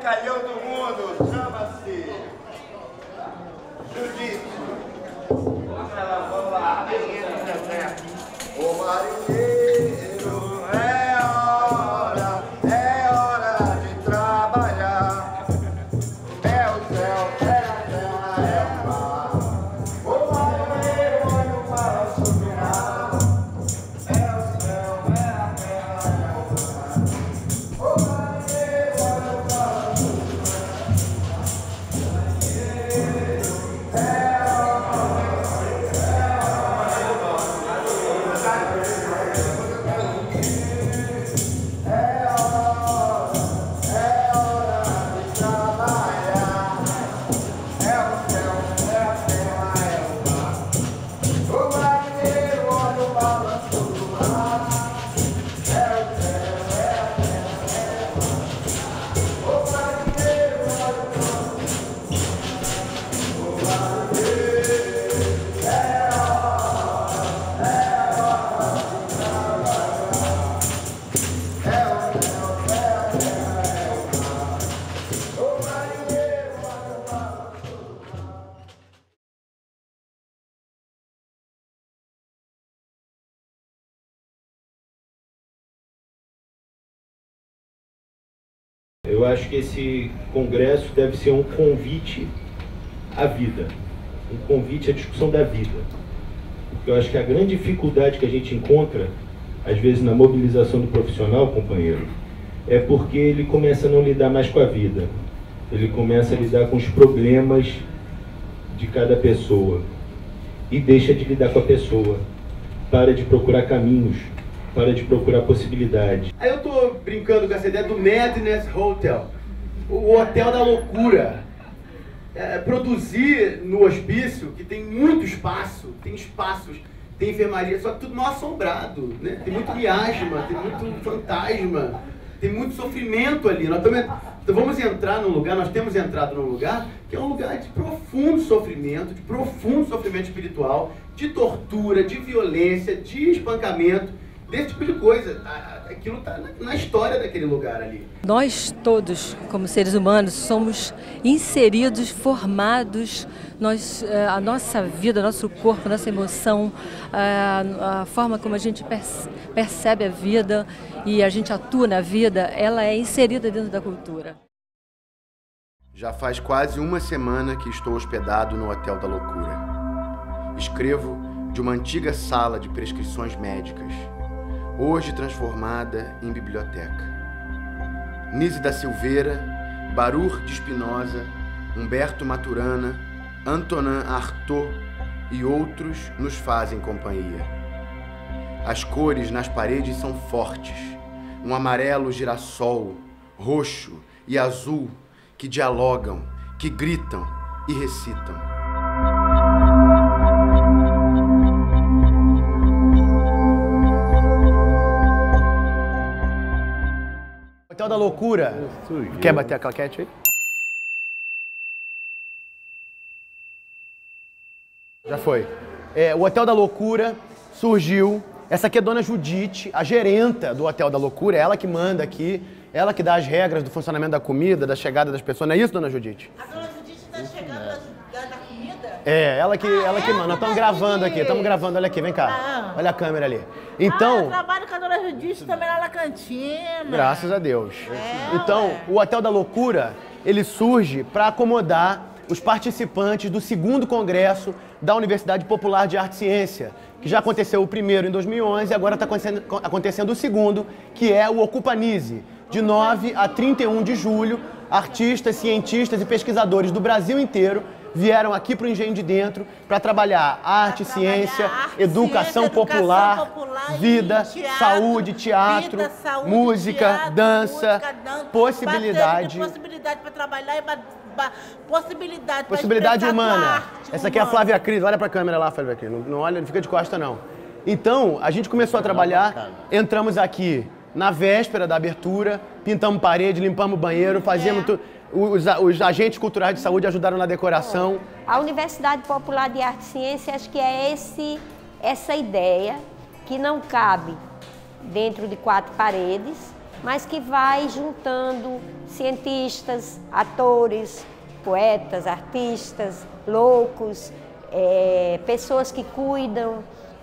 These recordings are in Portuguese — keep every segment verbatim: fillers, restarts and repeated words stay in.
brincalhão do mundo, chama-se Jiu-Jitsu. Vamos lá, o marinheiro, é hora, é hora de trabalhar. É o céu, é a terra, é o mar. O marinheiro olha o mar subirá. É o céu, é a terra, é o mar. O marinheiro olha o mar subirá. É Eu acho que esse congresso deve ser um convite à vida, um convite à discussão da vida. Porque eu acho que a grande dificuldade que a gente encontra, às vezes, na mobilização do profissional, companheiro, é porque ele começa a não lidar mais com a vida. Ele começa a lidar com os problemas de cada pessoa e deixa de lidar com a pessoa. Para de procurar caminhos, para de procurar possibilidades. Aí eu tô brincando com essa ideia do Madness Hotel, o hotel da loucura. É, produzir no hospício, que tem muito espaço, tem espaços, tem enfermaria, só que tudo mal assombrado, né? Tem muito miasma, tem muito fantasma, tem muito sofrimento ali. Nós também, então vamos entrar num lugar, nós temos entrado num lugar que é um lugar de profundo sofrimento, de profundo sofrimento espiritual, de tortura, de violência, de espancamento, desse tipo de coisa. Aquilo está na história daquele lugar ali. Nós todos, como seres humanos, somos inseridos, formados, nós, a nossa vida, nosso corpo, nossa emoção, a, a forma como a gente percebe a vida e a gente atua na vida, ela é inserida dentro da cultura. Já faz quase uma semana que estou hospedado no Hotel da Loucura. Escrevo de uma antiga sala de prescrições médicas, hoje transformada em biblioteca. Nise da Silveira, Baruch de Spinoza, Humberto Maturana, Antonin Artaud e outros nos fazem companhia. As cores nas paredes são fortes, um amarelo girassol, roxo e azul que dialogam, que gritam e recitam. Hotel da Loucura. Quer bater a claquete aí? Já foi. É, o Hotel da Loucura surgiu. Essa aqui é a dona Judite, a gerenta do Hotel da Loucura. É ela que manda aqui. Ela que dá as regras do funcionamento da comida, da chegada das pessoas. Não é isso, dona Judite? A dona Judite está chegando da, da comida? É, ela que, ah, ela que é? manda. Nós estamos gravando aqui, estamos gravando. Olha aqui, vem cá. Ah. Olha a câmera ali. Então, ah, eu trabalho com a dona Judite também lá na cantina. Graças a Deus. É, então, ué. o Hotel da Loucura, ele surge para acomodar os participantes do segundo congresso da Universidade Popular de Arte e Ciência, que já aconteceu o primeiro em dois mil e onze e agora está acontecendo, acontecendo o segundo, que é o Ocupa Nise. De nove a trinta e um de julho, artistas, cientistas e pesquisadores do Brasil inteiro vieram aqui para o Engenho de Dentro para trabalhar arte, pra ciência, arte, educação, ciência, popular, educação popular, vida, teatro, saúde, teatro, vida, saúde, música, teatro, dança, música, dança, possibilidade. Possibilidade para trabalhar e possibilidade, possibilidade humana. Arte, Essa aqui é a Flávia Cris. Olha para a câmera lá, Flávia Cris. Não, não olha, não fica de costa, não. Então, a gente começou a trabalhar, entramos aqui na véspera da abertura, pintamos parede, limpamos banheiro, fazíamos... É. Tu, os, os agentes culturais de saúde ajudaram na decoração. A Universidade Popular de Arte e Ciência, acho que é esse, essa ideia que não cabe dentro de quatro paredes, mas que vai juntando cientistas, atores, poetas, artistas, loucos, é, pessoas que cuidam,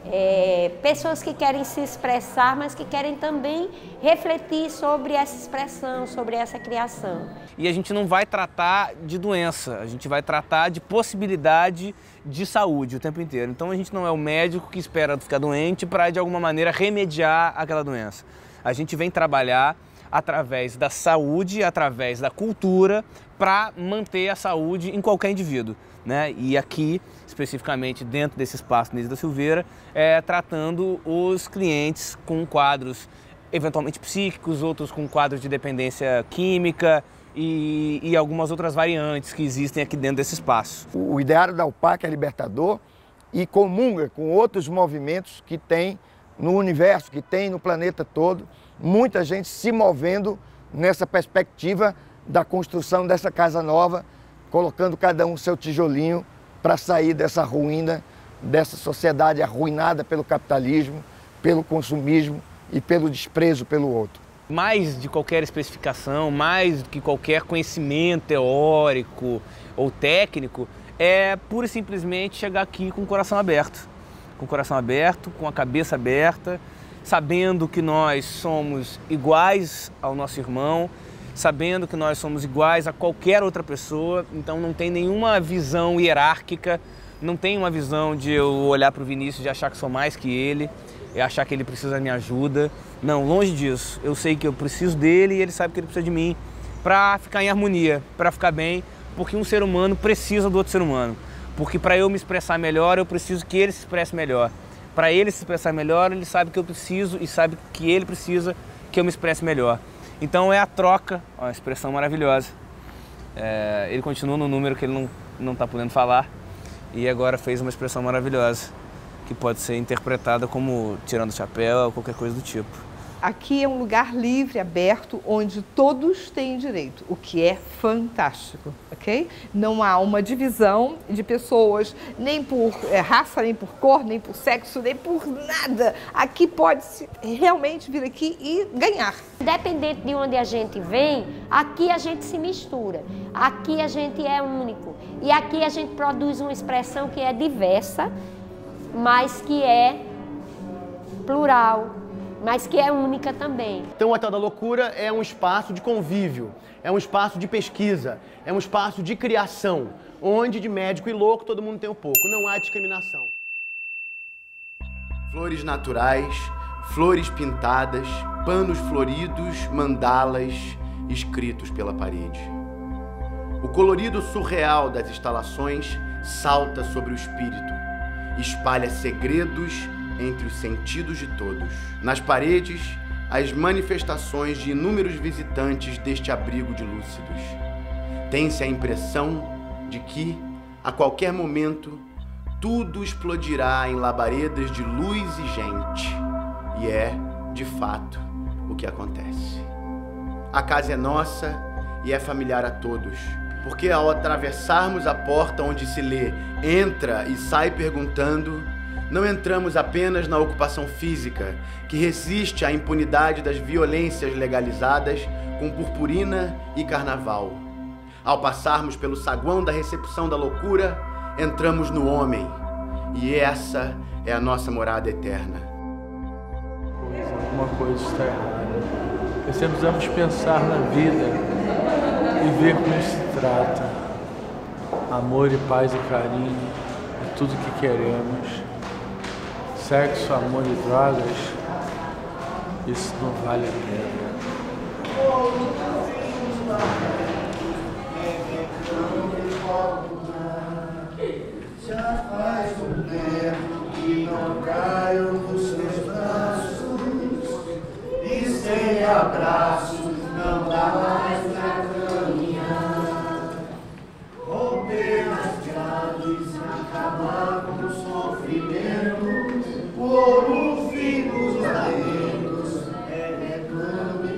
é, pessoas que querem se expressar, mas que querem também refletir sobre essa expressão, sobre essa criação. E a gente não vai tratar de doença, a gente vai tratar de possibilidade de saúde o tempo inteiro. Então a gente não é o médico que espera ficar doente para de alguma maneira remediar aquela doença. A gente vem trabalhar através da saúde, através da cultura, para manter a saúde em qualquer indivíduo, né? E aqui, especificamente dentro desse espaço Nise da Silveira, é tratando os clientes com quadros eventualmente psíquicos, outros com quadros de dependência química e, e algumas outras variantes que existem aqui dentro desse espaço. O ideário da U P A C é libertador e comunga com outros movimentos que tem no universo, que tem no planeta todo, muita gente se movendo nessa perspectiva da construção dessa casa nova, colocando cada um seu tijolinho para sair dessa ruína, dessa sociedade arruinada pelo capitalismo, pelo consumismo e pelo desprezo pelo outro. Mais de qualquer especificação, mais do que qualquer conhecimento teórico ou técnico, é pura e simplesmente chegar aqui com o coração aberto. Com o coração aberto, com a cabeça aberta, sabendo que nós somos iguais ao nosso irmão, sabendo que nós somos iguais a qualquer outra pessoa, então não tem nenhuma visão hierárquica, não tem uma visão de eu olhar para o Vinícius e achar que sou mais que ele, e achar que ele precisa da minha ajuda. Não, longe disso. Eu sei que eu preciso dele e ele sabe que ele precisa de mim para ficar em harmonia, para ficar bem, porque um ser humano precisa do outro ser humano. Porque para eu me expressar melhor, eu preciso que ele se expresse melhor. Para ele se expressar melhor, ele sabe que eu preciso e sabe que ele precisa que eu me expresse melhor. Então é a troca, ó, uma expressão maravilhosa. É, ele continua no número que ele não não está podendo falar e agora fez uma expressão maravilhosa que pode ser interpretada como tirando o chapéu ou qualquer coisa do tipo. Aqui é um lugar livre, aberto, onde todos têm direito, o que é fantástico, ok? Não há uma divisão de pessoas, nem por é, raça, nem por cor, nem por sexo, nem por nada. Aqui pode-se realmente vir aqui e ganhar. Independente de onde a gente vem, aqui a gente se mistura, aqui a gente é único. E aqui a gente produz uma expressão que é diversa, mas que é plural, mas que é única também. Então o Hotel da Loucura é um espaço de convívio, é um espaço de pesquisa, é um espaço de criação, onde de médico e louco todo mundo tem um pouco, não há discriminação. Flores naturais, flores pintadas, panos floridos, mandalas escritos pela parede. O colorido surreal das instalações salta sobre o espírito, espalha segredos entre os sentidos de todos. Nas paredes, as manifestações de inúmeros visitantes deste abrigo de lúcidos. Tem-se a impressão de que, a qualquer momento, tudo explodirá em labaredas de luz e gente. E é, de fato, o que acontece. A casa é nossa e é familiar a todos, porque ao atravessarmos a porta onde se lê "entra" e sai perguntando, não entramos apenas na ocupação física, que resiste à impunidade das violências legalizadas com purpurina e carnaval. Ao passarmos pelo saguão da recepção da loucura, entramos no homem, e essa é a nossa morada eterna. Alguma coisa está errada. Precisamos pensar na vida e ver como se trata. Amor e paz e carinho é tudo que queremos. Sexo, amor e drogas, isso não vale a pena. Já faz um tempo que não caio nos seus braços, e sem abraço não dá mais pra caminhar. Romper as grades, acabar com o sofrimento, por um fim dos lamentos, é reclame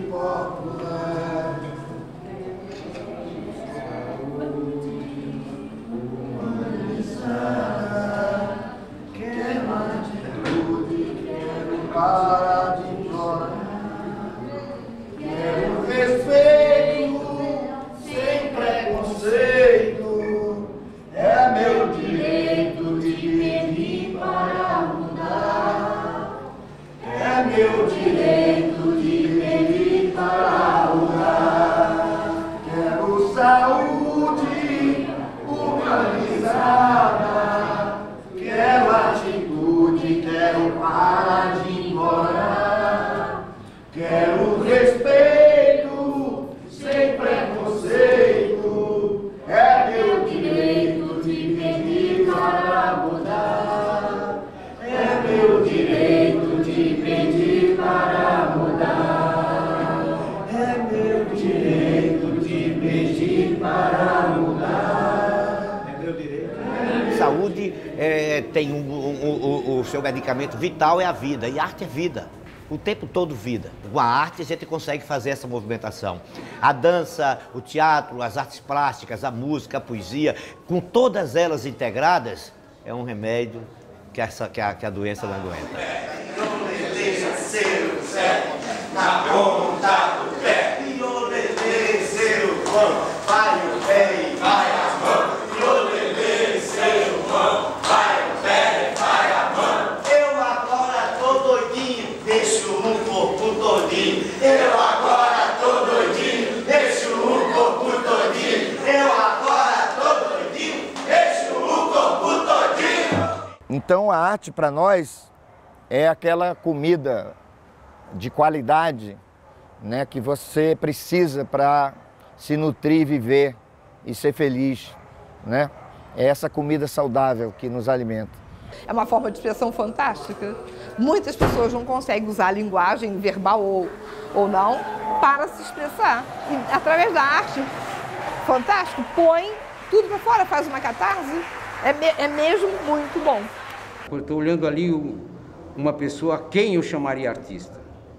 direito de pedir para mudar. É meu direito. Saúde é, tem um, um, um, o seu medicamento vital é a vida, e arte é vida. O tempo todo vida. Com a arte a gente consegue fazer essa movimentação. A dança, o teatro, as artes plásticas, a música, a poesia, com todas elas integradas, é um remédio que, essa, que, a, que a doença não aguenta. Não deseja ser o Zé na ponta do pé. E o deseja ser o pão, vai o pé e vai a mão. E o deseja ser o pão, vai o pé e vai a mão. Eu agora tô doidinho, deixo o corpo todinho. Eu agora tô doidinho, deixo o corpo todinho. Eu agora tô doidinho, deixo o corpo todinho. Então a arte para nós é aquela comida de qualidade, né, que você precisa para se nutrir, viver e ser feliz, né? É essa comida saudável que nos alimenta. É uma forma de expressão fantástica. Muitas pessoas não conseguem usar a linguagem verbal ou, ou não para se expressar. E, através da arte, fantástico, põe tudo para fora, faz uma catarse. É, me, é mesmo muito bom. Eu estou olhando ali uma pessoa a quem eu chamaria artista.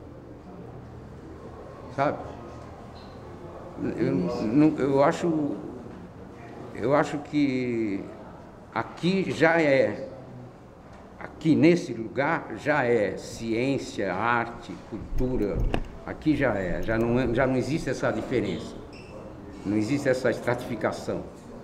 Sabe? Eu, eu, acho, eu acho que aqui já é, aqui nesse lugar já é ciência, arte, cultura, aqui já é, já não, é, já não existe essa diferença, não existe essa estratificação.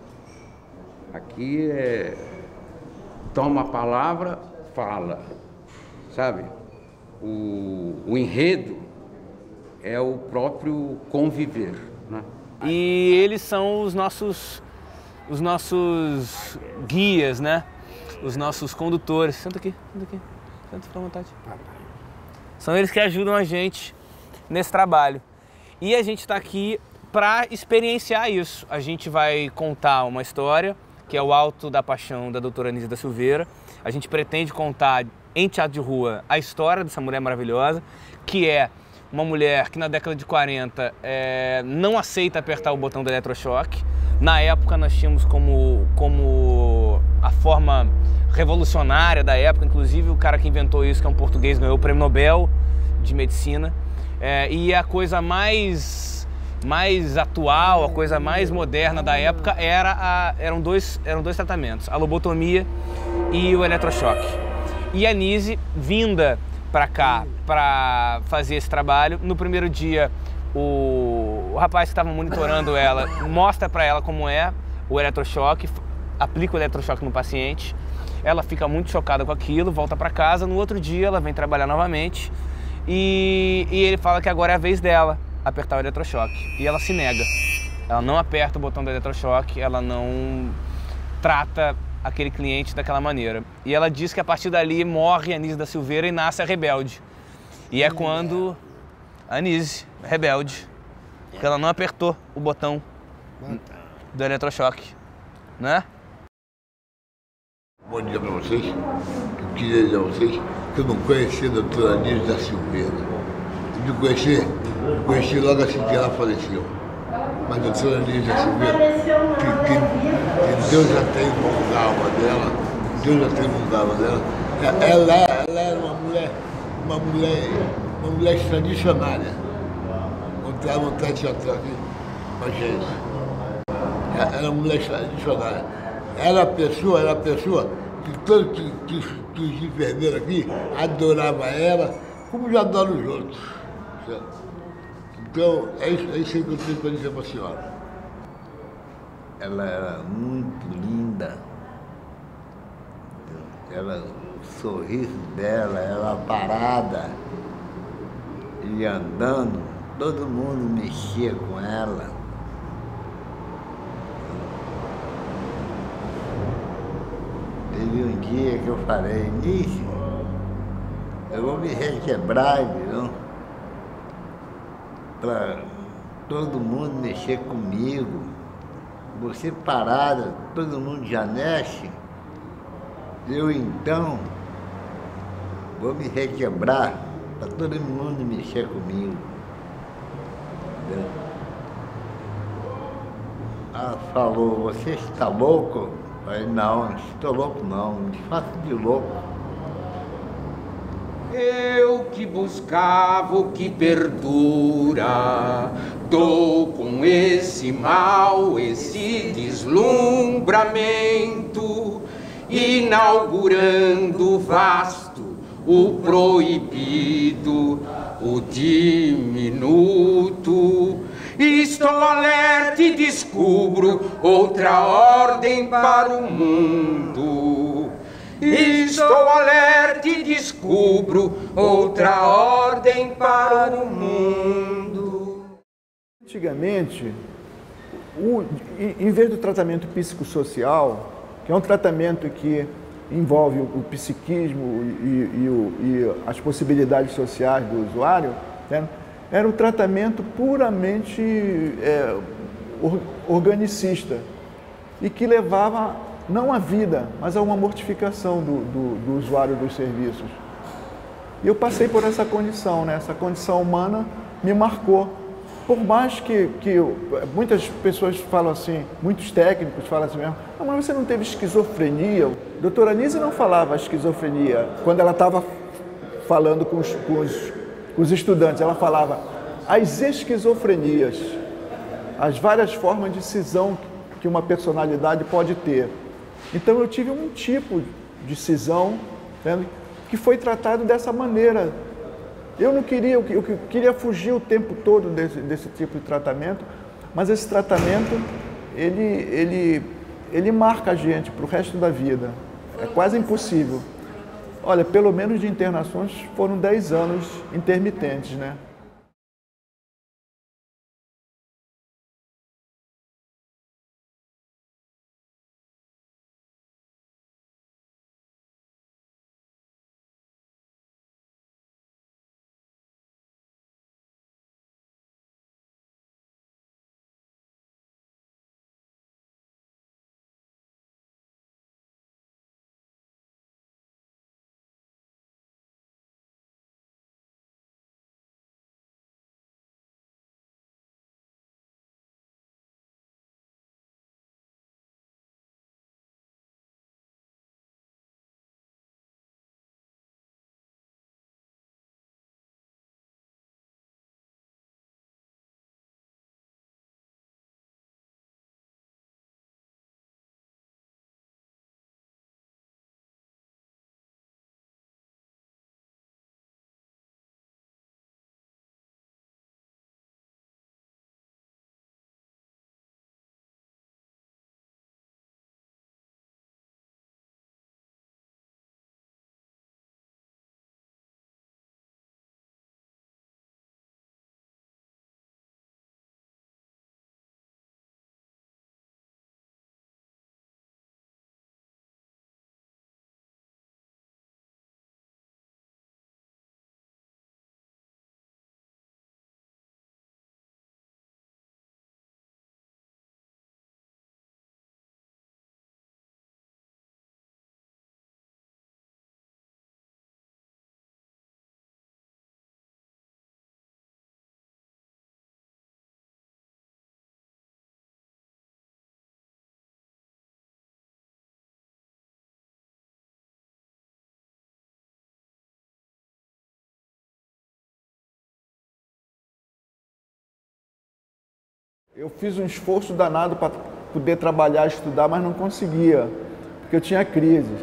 Aqui é, toma a palavra, fala, sabe? O, o enredo é o próprio conviver, né? E eles são os nossos, os nossos guias, né? Os nossos condutores. Senta aqui, senta aqui, senta, fica à vontade. São eles que ajudam a gente nesse trabalho. E a gente está aqui para experienciar isso. A gente vai contar uma história, que é o Alto da Paixão, da doutora Anísia da Silveira. A gente pretende contar em teatro de rua a história dessa mulher maravilhosa, que é uma mulher que na década de quarenta é, não aceita apertar o botão do eletrochoque. Na época nós tínhamos como, como a forma revolucionária da época, inclusive o cara que inventou isso, que é um português, ganhou o Prêmio Nobel de Medicina. É, e a coisa mais, mais atual, a coisa mais moderna da época era a, eram, dois, eram dois tratamentos, a lobotomia e o eletrochoque. E a Anísia, vinda para cá para fazer esse trabalho, no primeiro dia o, o rapaz que estava monitorando ela mostra para ela como é o eletrochoque, aplica o eletrochoque no paciente, ela fica muito chocada com aquilo, volta para casa, no outro dia ela vem trabalhar novamente e, e ele fala que agora é a vez dela apertar o eletrochoque e ela se nega, ela não aperta o botão do eletrochoque, ela não trata aquele cliente daquela maneira. E ela diz que a partir dali morre a Anísia da Silveira e nasce a Rebelde. E é quando a Anísia, rebelde, porque ela não apertou o botão do eletrochoque, né? Bom dia para vocês. Eu queria dizer a vocês que eu não conhecia a doutora Anísia da Silveira. Eu de conhecer, conheci logo assim que ela faleceu. Mas a doutora Anísia da Silveira, que, que, que Deus já tem mão da alma dela, Deus já tem mão da alma dela. Ela, ela era uma mulher, uma mulher, uma mulher extradicionária. Montar, montar teatro aqui com a gente. Ela era uma mulher extradicionária. Era a pessoa, era a pessoa que todos os, os enfermeiros aqui adoravam ela, como já adoram os outros. Certo? Então, é isso, é isso aí que eu tenho para dizer para a senhora. Ela era muito linda. Ela, o sorriso dela, ela parada e andando, todo mundo mexia com ela. Teve um dia que eu falei, Nício, eu vou me requebrar, viu? Para todo mundo mexer comigo. Você parada, todo mundo já mexe. Eu então vou me requebrar para todo mundo mexer comigo. Entendeu? Ela falou, você está louco? Eu falei, não, não estou louco não, não faço de louco. Eu que buscava o que perdura, dou com esse mal, esse deslumbramento, inaugurando o vasto, o proibido, o diminuto. Estou alerta e descubro outra ordem para o mundo. Estou alerta e descubro outra ordem para o mundo. Antigamente, o, em vez do tratamento psicossocial, que é um tratamento que envolve o psiquismo e, e, o, e as possibilidades sociais do usuário, né, era um tratamento puramente é, organicista e que levava não à vida, mas a uma mortificação do, do, do usuário dos serviços. E eu passei por essa condição, né? Essa condição humana me marcou. Por mais que, que eu, muitas pessoas falam assim, muitos técnicos falam assim mesmo, não, mas você não teve esquizofrenia? A doutora Anísia não falava esquizofrenia quando ela estava falando com os, com, os, com os estudantes, ela falava as esquizofrenias, as várias formas de cisão que uma personalidade pode ter. Então eu tive um tipo de cisão, né, que foi tratado dessa maneira. Eu não queria, eu queria fugir o tempo todo desse, desse tipo de tratamento, mas esse tratamento, ele, ele, ele marca a gente para o resto da vida. É quase impossível. Olha, pelo menos de internações foram dez anos intermitentes, né? Eu fiz um esforço danado para poder trabalhar, estudar, mas não conseguia, porque eu tinha crises.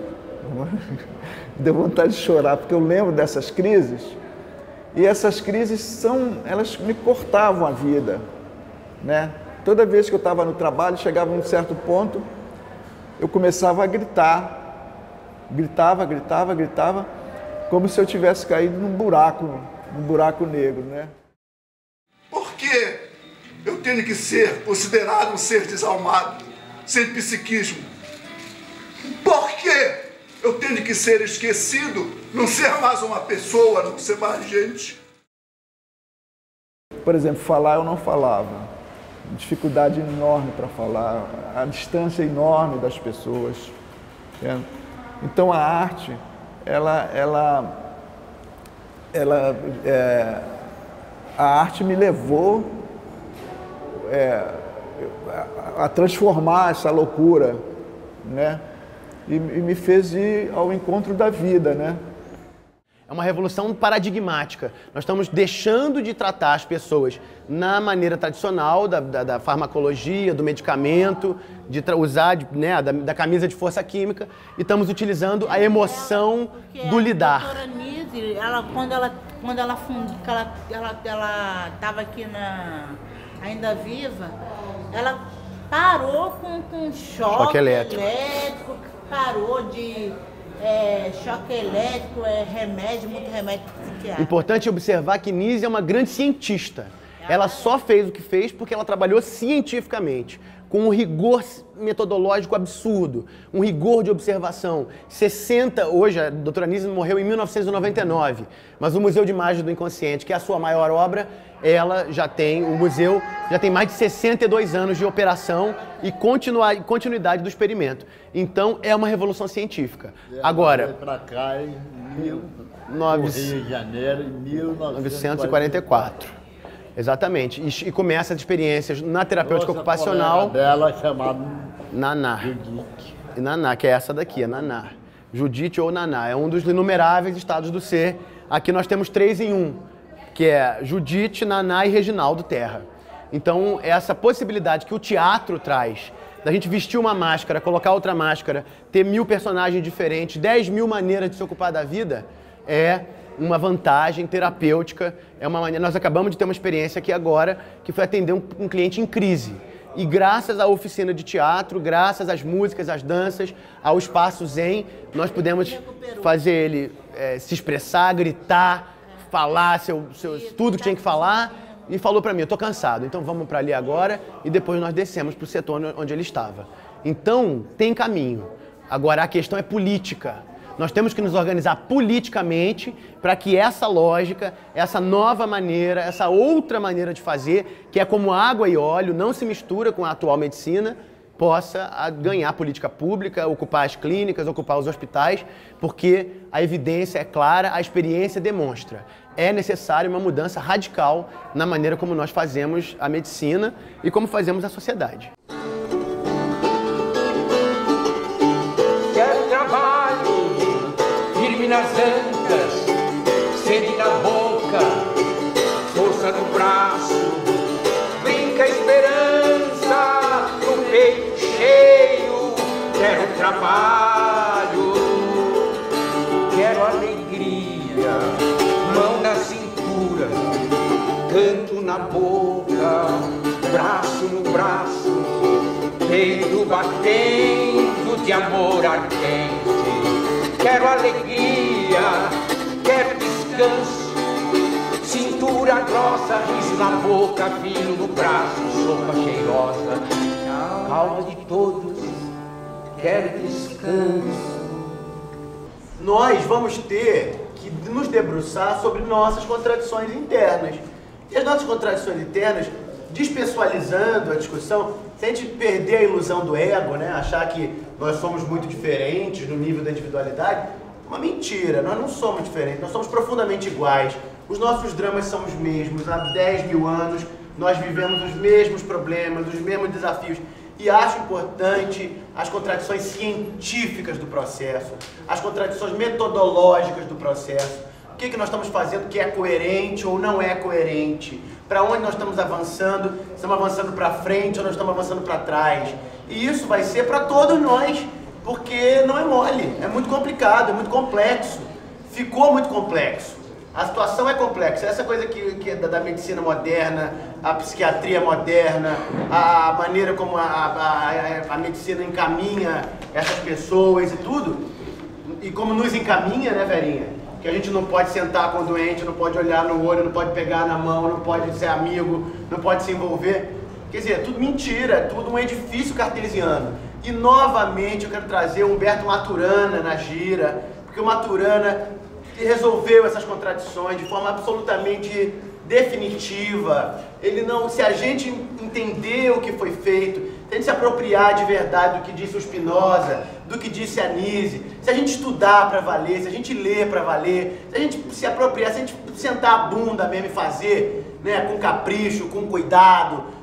Deu vontade de chorar, porque eu lembro dessas crises, e essas crises são, elas me cortavam a vida, né? Toda vez que eu estava no trabalho, chegava num certo ponto, eu começava a gritar, gritava, gritava, gritava, como se eu tivesse caído num buraco, num buraco negro, né? Por que eu tenho que ser considerado um ser desalmado, sem psiquismo? Por que eu tenho que ser esquecido, não ser mais uma pessoa, não ser mais gente? Por exemplo, falar eu não falava. Dificuldade enorme para falar, a distância enorme das pessoas. Né? Então a arte, ela, ela, ela, é, a arte me levou é, a, a transformar essa loucura, né? E, e me fez ir ao encontro da vida, né? É uma revolução paradigmática. Nós estamos deixando de tratar as pessoas na maneira tradicional da, da, da farmacologia, do medicamento, de usar de, né, da, da camisa de força química, e estamos utilizando a emoção do lidar. A doutora Nise, ela, quando ela quando ela fund, ela ela ela estava aqui na ainda viva, ela parou com, com choque, choque elétrico. elétrico, parou de É, choque elétrico, é remédio, muito remédio psiquiátrico. Importante observar que Nise é uma grande cientista. Ela só fez o que fez porque ela trabalhou cientificamente, com um rigor metodológico absurdo, um rigor de observação. sessenta, hoje, a doutora Nise morreu em mil novecentos e noventa e nove, mas o Museu de Imagens do Inconsciente, que é a sua maior obra, ela já tem, o museu já tem mais de sessenta e dois anos de operação e continuidade do experimento. Então, é uma revolução científica. Agora, para cá em mil, nove... Rio de Janeiro, em mil novecentos e quarenta e quatro. Exatamente. E, e começa as experiências na terapêutica Nossa, ocupacional. dela chamada Naná. Judite. E Naná, que é essa daqui, a Naná. Judite ou Naná. É um dos inumeráveis estados do ser. Aqui nós temos três em um, que é Judite, Naná e Reginaldo Terra. Então, essa possibilidade que o teatro traz, da gente vestir uma máscara, colocar outra máscara, ter mil personagens diferentes, dez mil maneiras de se ocupar da vida, é uma vantagem terapêutica, é uma maneira. Nós acabamos de ter uma experiência aqui agora, que foi atender um, um cliente em crise. E graças à oficina de teatro, graças às músicas, às danças, ao espaço zen, nós pudemos fazer ele é, se expressar, gritar, falar seu, seu, tudo que tinha que falar, e falou para mim, eu tô cansado, então vamos para ali agora, e depois nós descemos para o setor onde ele estava. Então, tem caminho. Agora, a questão é política. Nós temos que nos organizar politicamente para que essa lógica, essa nova maneira, essa outra maneira de fazer, que é como água e óleo, não se mistura com a atual medicina, possa ganhar política pública, ocupar as clínicas, ocupar os hospitais, porque a evidência é clara, a experiência demonstra. É necessária uma mudança radical na maneira como nós fazemos a medicina e como fazemos a sociedade. Quero trabalho, firme nas ancas, sede na boca, força no braço, brinca a esperança no peito cheio. Quero trabalho, quero alegria, mão na cintura, canto na boca, braço no braço, peito batendo de amor ardente. Quero alegria, quero descanso, cintura grossa, riso na boca, vinho no braço, sopa cheirosa, calma de todos, quero descanso. Nós vamos ter que nos debruçar sobre nossas contradições internas. E as nossas contradições internas, despessoalizando a discussão, se a gente perder a ilusão do ego, né, achar que nós somos muito diferentes no nível da individualidade, uma mentira, nós não somos diferentes, nós somos profundamente iguais. Os nossos dramas são os mesmos, há dez mil anos nós vivemos os mesmos problemas, os mesmos desafios. E acho importante as contradições científicas do processo, as contradições metodológicas do processo. O que, que nós estamos fazendo que é coerente ou não é coerente? Para onde nós estamos avançando? Estamos avançando para frente ou nós estamos avançando para trás? E isso vai ser para todos nós, porque não é mole, é muito complicado, é muito complexo. Ficou muito complexo. A situação é complexa. Essa coisa que, que é da, da medicina moderna, a psiquiatria moderna, a maneira como a, a, a, a medicina encaminha essas pessoas e tudo, e como nos encaminha, né, Verinha? Que a gente não pode sentar com o doente, não pode olhar no olho, não pode pegar na mão, não pode ser amigo, não pode se envolver. Quer dizer, é tudo mentira, é tudo um edifício cartesiano. E novamente eu quero trazer o Humberto Maturana na gira, porque o Maturana resolveu essas contradições de forma absolutamente definitiva. Ele não, se a gente entender o que foi feito, se a gente se apropriar de verdade do que disse o Spinoza, do que disse a Nise, se a gente estudar para valer, se a gente ler para valer, se a gente se apropriar, se a gente sentar a bunda mesmo e fazer, né, com capricho, com cuidado,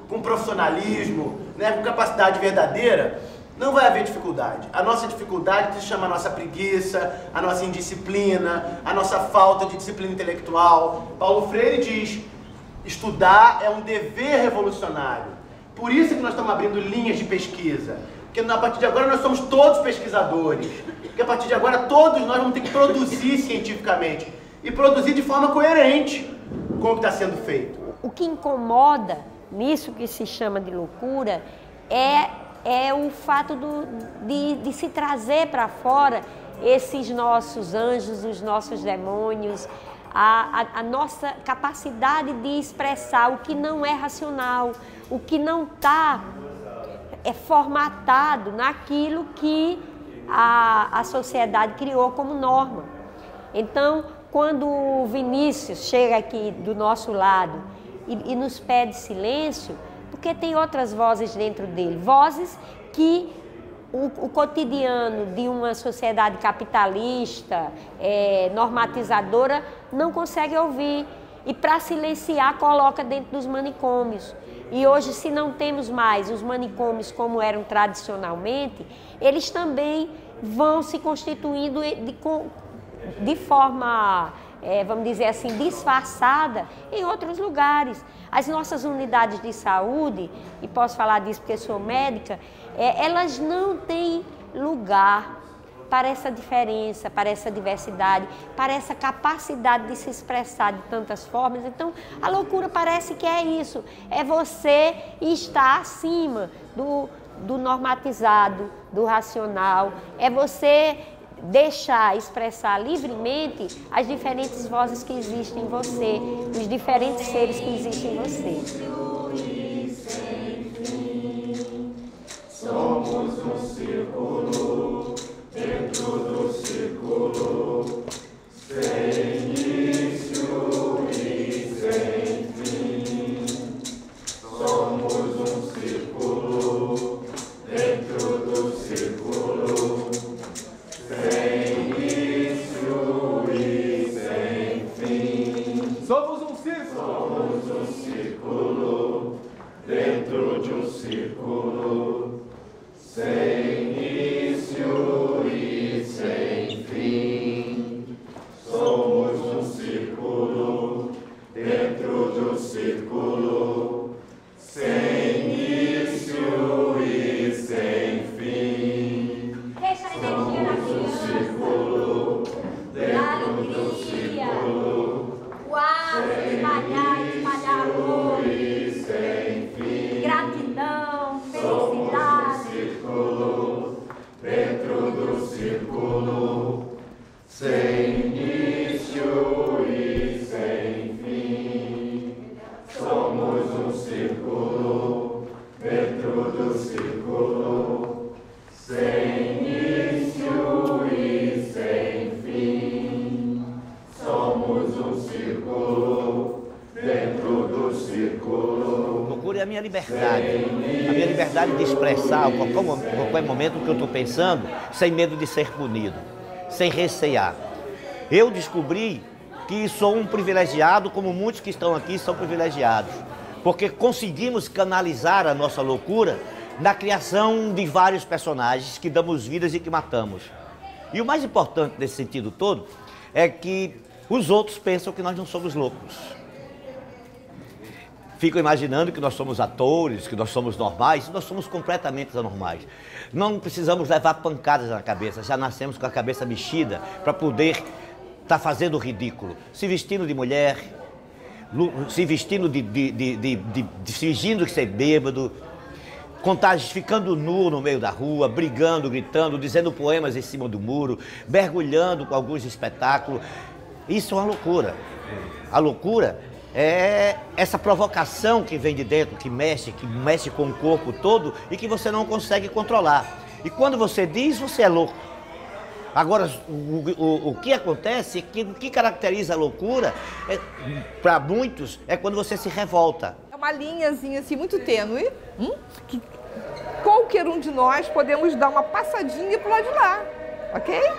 com profissionalismo, né, com capacidade verdadeira, não vai haver dificuldade. A nossa dificuldade se chama a nossa preguiça, a nossa indisciplina, a nossa falta de disciplina intelectual. Paulo Freire diz, estudar é um dever revolucionário. Por isso que nós estamos abrindo linhas de pesquisa. Porque a partir de agora nós somos todos pesquisadores. Porque a partir de agora todos nós vamos ter que produzir cientificamente. E produzir de forma coerente com o que está sendo feito. O que incomoda nisso que se chama de loucura é, é o fato do, de, de se trazer para fora esses nossos anjos, os nossos demônios, a, a, a nossa capacidade de expressar o que não é racional, o que não está é formatado naquilo que a, a sociedade criou como norma. Então, quando o Vinícius chega aqui do nosso lado e, e nos pede silêncio, porque tem outras vozes dentro dele, vozes que o, o cotidiano de uma sociedade capitalista, é, normatizadora, não consegue ouvir. E para silenciar, coloca dentro dos manicômios. E hoje, se não temos mais os manicômios como eram tradicionalmente, eles também vão se constituindo de, de forma, é, vamos dizer assim, disfarçada em outros lugares. As nossas unidades de saúde, e posso falar disso porque sou médica, é, elas não têm lugar para essa diferença, para essa diversidade, para essa capacidade de se expressar de tantas formas. Então, a loucura parece que é isso, é você estar acima do, do normatizado, do racional, é você deixar expressar livremente as diferentes vozes que existem em você, os diferentes seres que existem em você. Somos um círculo dentro do círculo, sem início e sem fim. Somos um círculo dentro do círculo, sem início e sem fim. Somos um círculo. Somos um círculo dentro de um círculo, sem início e sem fim. Somos um círculo dentro do círculo, sem início e sem fim. Deixa a energia na círculo dentro do círculo, o ar, espalhar, espalhar amor, sem fim. Gratidão, felicidade. Círculo dentro do círculo, sem início e sem fim. Somos um círculo dentro do círculo, sem início e sem fim. Somos um círculo dentro do círculo. Loucura é a minha liberdade. A minha liberdade de expressar a qualquer, qualquer momento o que eu estou pensando, sem medo de ser punido, sem recear. Eu descobri que sou um privilegiado, como muitos que estão aqui são privilegiados, porque conseguimos canalizar a nossa loucura na criação de vários personagens que damos vidas e que matamos. E o mais importante nesse sentido todo é que os outros pensam que nós não somos loucos. Ficam imaginando que nós somos atores, que nós somos normais, nós somos completamente anormais. Não precisamos levar pancadas na cabeça, já nascemos com a cabeça mexida para poder estar fazendo o ridículo. Se vestindo de mulher, se vestindo de, de, de, de, de, de fingindo que ser bêbado, contagens, ficando nu no meio da rua, brigando, gritando, dizendo poemas em cima do muro, mergulhando com alguns espetáculos. Isso é uma loucura. A loucura é essa provocação que vem de dentro, que mexe, que mexe com o corpo todo e que você não consegue controlar. E quando você diz, você é louco. Agora, o, o, o que acontece, que, o que caracteriza a loucura, é, para muitos, é quando você se revolta. É uma linhazinha assim muito tênue, hum? que qualquer um de nós podemos dar uma passadinha pro lado de lá, ok?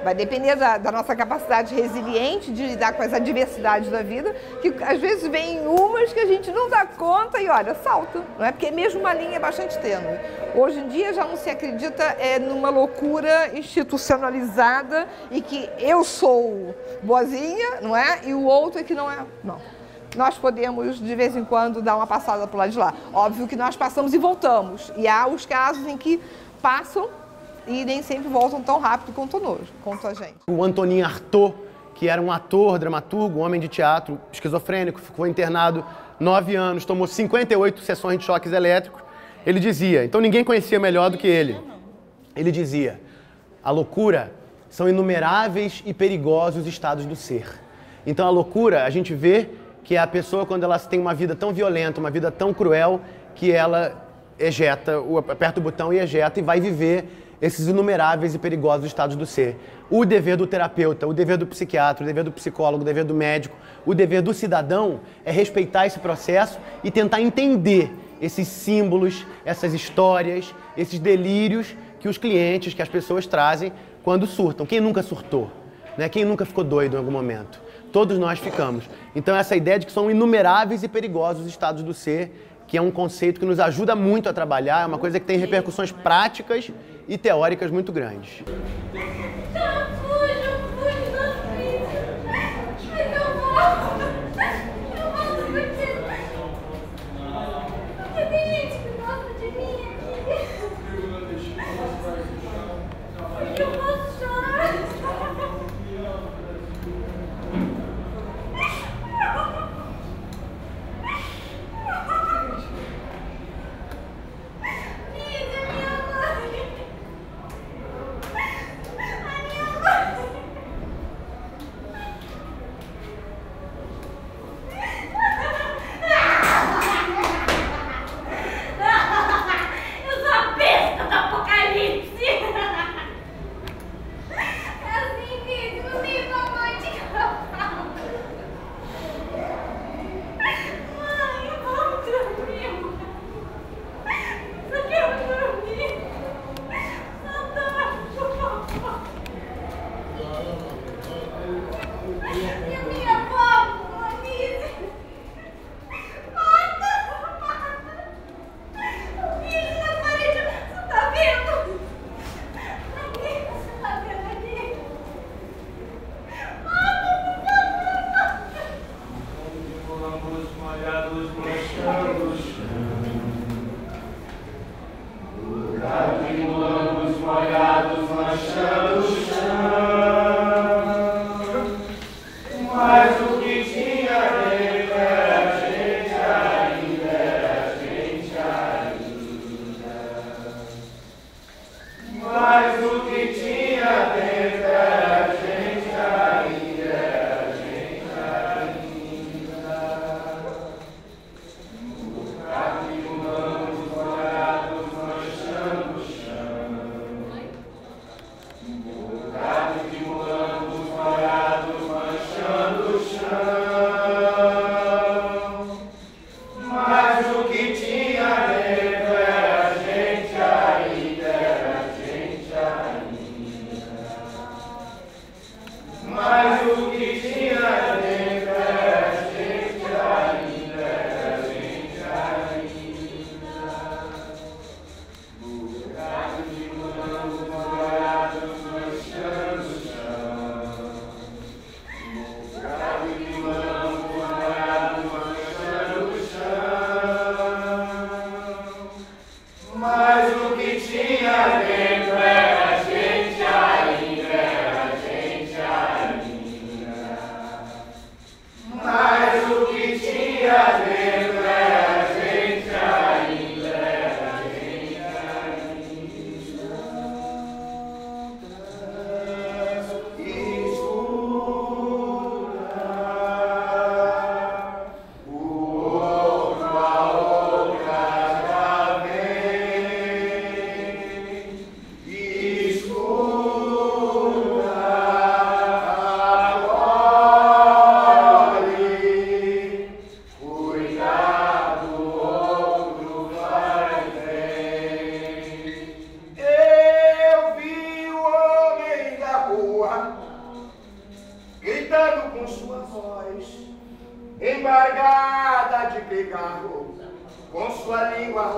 Vai depender da, da nossa capacidade resiliente de lidar com as adversidades da vida, que às vezes vem umas que a gente não dá conta e olha, salta, não é? Porque mesmo uma linha é bastante tênue. Hoje em dia já não se acredita é, numa loucura institucionalizada e que eu sou boazinha, não é? E o outro é que não é. Não. Nós podemos, de vez em quando, dar uma passada para o lado de lá. Óbvio que nós passamos e voltamos. E há os casos em que passam e nem sempre voltam tão rápido quanto nós, quanto a gente. O Antonin Artaud, que era um ator, dramaturgo, homem de teatro, esquizofrênico, ficou internado nove anos, tomou cinquenta e oito sessões de choques elétricos. Ele dizia, então ninguém conhecia melhor do que ele. Ele dizia, a loucura são inumeráveis e perigosos estados do ser. Então a loucura, a gente vê que é a pessoa quando ela tem uma vida tão violenta, uma vida tão cruel, que ela ejeta, aperta o botão e ejeta e vai viver esses inumeráveis e perigosos estados do ser. O dever do terapeuta, o dever do psiquiatra, o dever do psicólogo, o dever do médico, o dever do cidadão é respeitar esse processo e tentar entender esses símbolos, essas histórias, esses delírios que os clientes, que as pessoas trazem quando surtam. Quem nunca surtou? Né? Quem nunca ficou doido em algum momento? Todos nós ficamos. Então essa ideia de que são inumeráveis e perigosos estados do ser, que é um conceito que nos ajuda muito a trabalhar, é uma coisa que tem repercussões práticas e teóricas muito grandes.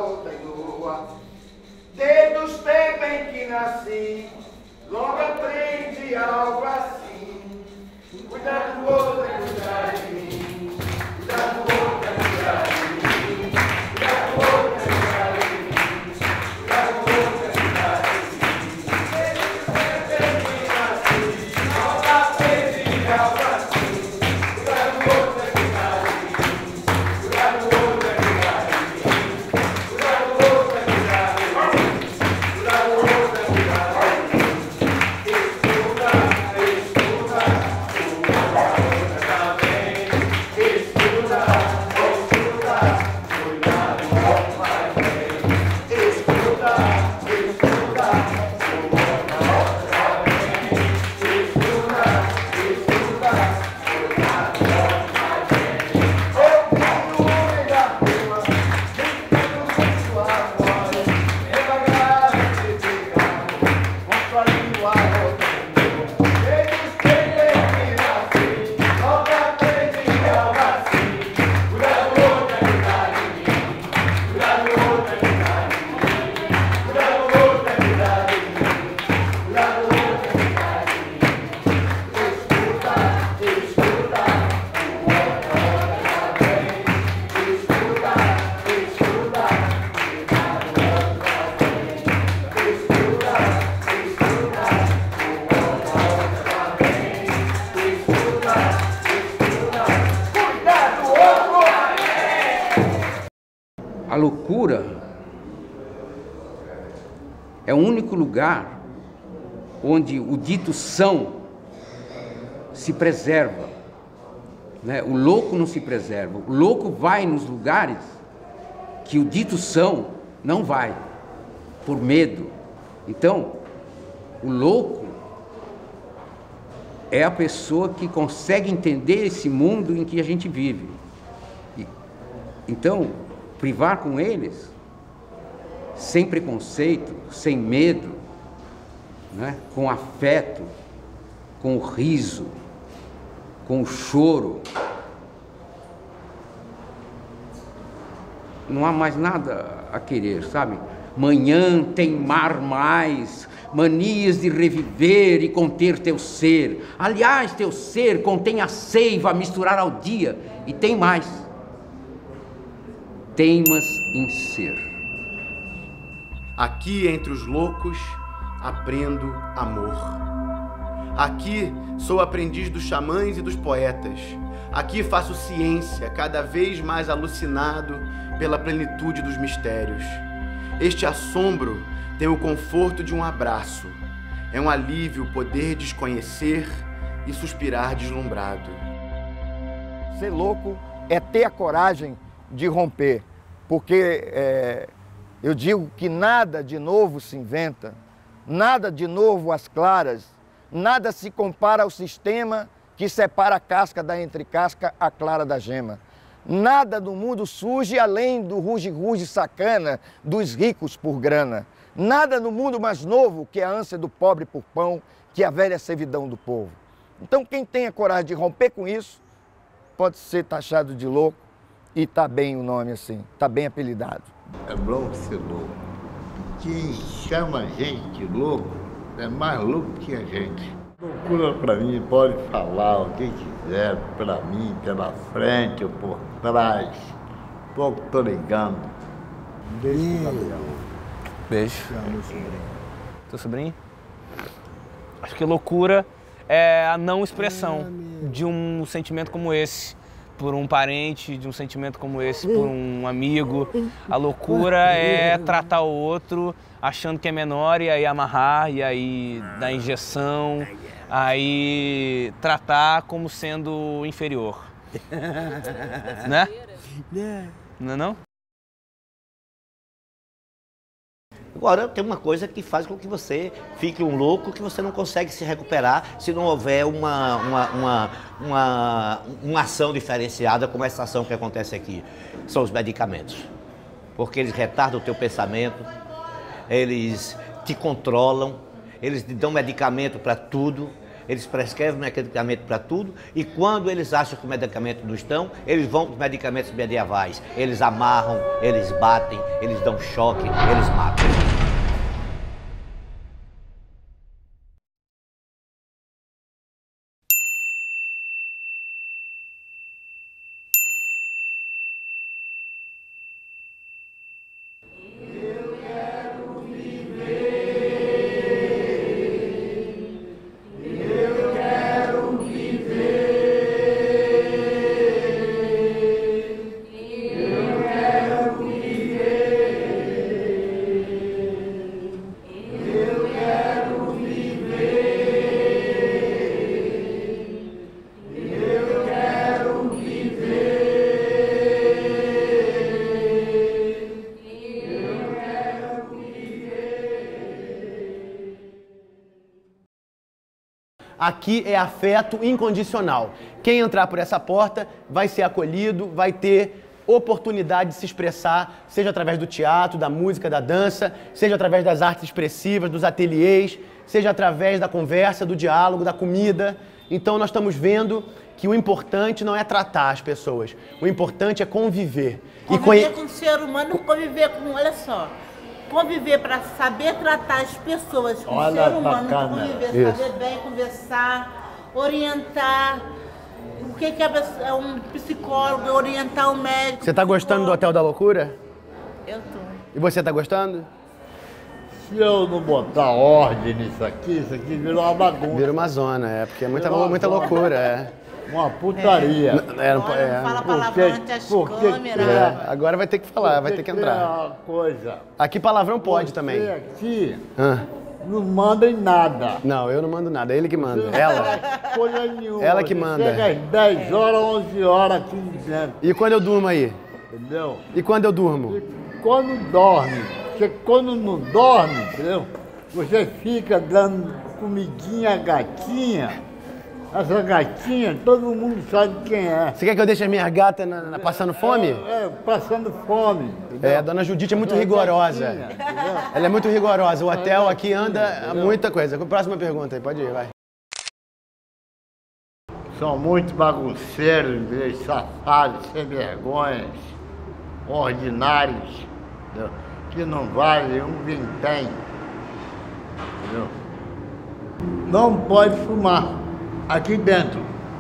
outra lua. Desde os tempos em que nasci, logo aprendi algo assim. Cuidar do outro é cuidar de mim. Cuidar do outro é cuidar de mim. Cuidar do outro é cuidar de mim. Cuidar do outro é cuidar de mim. Desde os tempos em que nasci, logo aprendi algo assim. Cuidar do outro é cuidar de mim. Cuidar do outro é cuidar de mim. Cuidar do outro é cuidar de mim. Cuidar do outro é cuidar de mim. Escuta, escuta, o outro também. Escuta, escuta, cuidar do outro vai bem. Escuta, escuta, o outro também. Escuta, escuta, cuidar do outro vai bem. Eu vi o homem da rua, brincando com sua voz, devagar e pegando, construindo a outra rua. Desde os tempos em que nasci, logo aprendi algo assim. Cuidar do outro é cuidar de mim. Cuidar do outro é cuidar de mim. Cuidar do outro é cuidar de mim. Cuidar do outro é cuidar de mim. Escuta, escuta, o outro também. Escuta, escuta, cuidar do outro também. Escuta, escuta, o outro também. Escuta, escuta, cuidar do outro. A loucura é o único lugar onde o dito são se preserva, né? O louco não se preserva. O louco vai nos lugares que o dito são não vai, por medo. Então, o louco é a pessoa que consegue entender esse mundo em que a gente vive. E, então, privar com eles, sem preconceito, sem medo, né? Com afeto, com o riso, com o choro. Não há mais nada a querer, sabe? Manhã teimar mais, manias de reviver e conter teu ser. Aliás, teu ser contém a seiva a misturar ao dia. E tem mais. Teimas em ser. Aqui entre os loucos aprendo amor. Aqui sou aprendiz dos xamãs e dos poetas. Aqui faço ciência, cada vez mais alucinado pela plenitude dos mistérios. Este assombro tem o conforto de um abraço. É um alívio poder desconhecer e suspirar deslumbrado. Ser louco é ter a coragem de romper, porque é, eu digo que nada de novo se inventa, nada de novo às claras, nada se compara ao sistema que separa a casca da entrecasca, a clara da gema. Nada do mundo surge além do ruge-ruge sacana dos ricos por grana. Nada no mundo mais novo que a ânsia do pobre por pão, que a velha servidão do povo. Então quem tem a coragem de romper com isso, pode ser taxado de louco e está bem o nome assim, está bem apelidado. É bom ser louco. Quem chama a gente de louco é mais louco que a gente. Loucura para mim, pode falar o que quiser, para mim, pela frente ou por trás. Pouco tô ligando. Beijo pro Gabriel. Beijo. Teu sobrinho? Acho que loucura é a não expressão de um sentimento como esse por um parente, de um sentimento como esse por um amigo. A loucura é tratar o outro achando que é menor e aí amarrar, e aí dar injeção, aí tratar como sendo inferior. Né? Não é não? Agora, tem uma coisa que faz com que você fique um louco, que você não consegue se recuperar se não houver uma, uma, uma, uma, uma ação diferenciada como essa ação que acontece aqui. São os medicamentos. Porque eles retardam o teu pensamento, eles te controlam, eles te dão medicamento para tudo, eles prescrevem medicamento para tudo e quando eles acham que o medicamento não estão, eles vão para os medicamentos medievais. Eles amarram, eles batem, eles dão choque, eles matam. Aqui é afeto incondicional. Quem entrar por essa porta vai ser acolhido, vai ter oportunidade de se expressar, seja através do teatro, da música, da dança, seja através das artes expressivas, dos ateliês, seja através da conversa, do diálogo, da comida. Então nós estamos vendo que o importante não é tratar as pessoas, o importante é conviver. Conviver e conhe... com o ser humano, conviver com, olha só, conviver para saber tratar as pessoas com o ser humano, conviver, saber bem, conversar, orientar. O que é é um psicólogo, orientar o médico. Você está gostando do Hotel da Loucura? Eu tô. E você está gostando? Se eu não botar ordem nisso aqui, isso aqui virou uma bagunça. Vira uma zona, é, porque é muita, muita loucura, é. Uma putaria. É, é, não, Olha, é. não fala Porque- palavrão ante as porque- câmeras. É, agora vai ter que falar, vai ter que Porque entrar. é uma coisa. Aqui palavrão pode Você também. aqui Ah. não manda em nada. Não, eu não mando nada, é ele que manda. Você não Ela. faz coisa nenhuma. Ela que Você manda. Chega às dez horas, onze horas aqui dentro. E quando eu durmo aí? Entendeu? E quando eu durmo? Quando dorme, porque quando não dorme, entendeu? Você fica dando comidinha à gatinha. Essa gatinha, todo mundo sabe quem é. Você quer que eu deixe as minhas gatas na- na- passando fome? É, é, passando fome. entendeu? É, a dona Judite é muito Essa rigorosa. gatinha, entendeu? Ela é muito rigorosa. O hotel aqui anda muita coisa. Próxima pergunta aí, pode ir, vai. São muito bagunceiros, entendeu? Safados, sem vergonhas, ordinários, entendeu? Que não vale um vintém. Entendeu? Não pode fumar aqui dentro.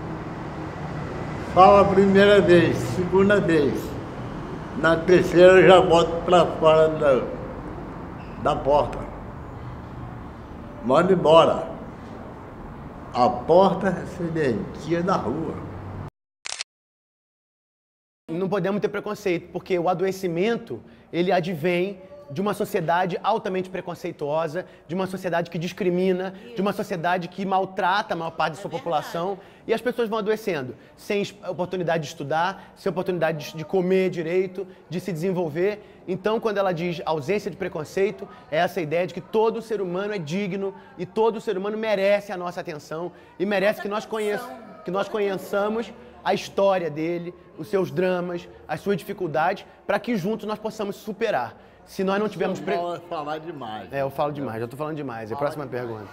Fala a primeira vez, segunda vez. Na terceira eu já boto pra fora da, da porta. Manda embora. A porta é serventia da rua. Não podemos ter preconceito, porque o adoecimento, ele advém de uma sociedade altamente preconceituosa, de uma sociedade que discrimina, de uma sociedade que maltrata a maior parte da sua população, e as pessoas vão adoecendo, sem es- oportunidade de estudar, sem oportunidade de- de comer direito, de se desenvolver. Então, quando ela diz ausência de preconceito, é essa ideia de que todo ser humano é digno e todo ser humano merece a nossa atenção e merece que nós, conheç- que nós conheçamos a história dele, os seus dramas, as suas dificuldades, para que juntos nós possamos superar. Se nós não tivermos... Pre... Não é falar demais. É, eu falo demais, já estou falando demais. É a próxima pergunta.